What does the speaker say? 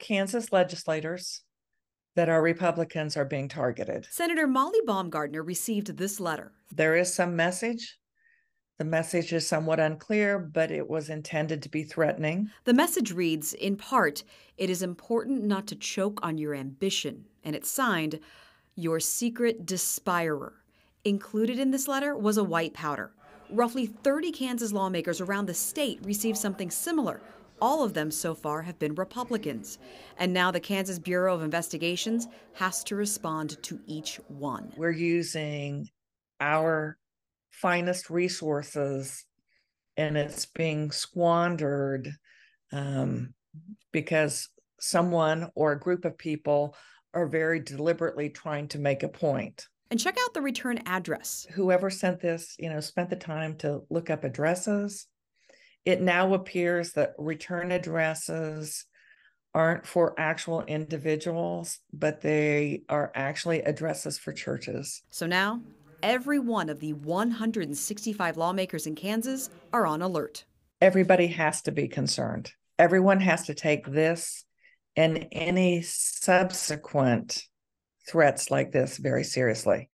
Kansas legislators that are Republicans are being targeted. Senator Molly Baumgardner received this letter. There is some message. The message is somewhat unclear, but it was intended to be threatening. The message reads, in part, "It is important not to choke on your ambition," and it's signed, "Your secret despirer." Included in this letter was a white powder. Roughly 30 Kansas lawmakers around the state received something similar. All of them so far have been Republicans. And now the Kansas Bureau of Investigations has to respond to each one. We're using our finest resources, and it's being squandered because someone or a group of people are very deliberately trying to make a point. And check out the return address. Whoever sent this, spent the time to look up addresses. It now appears that return addresses aren't for actual individuals, but they are actually addresses for churches. So now, every one of the 165 lawmakers in Kansas are on alert. Everybody has to be concerned. Everyone has to take this and any subsequent threats like this very seriously.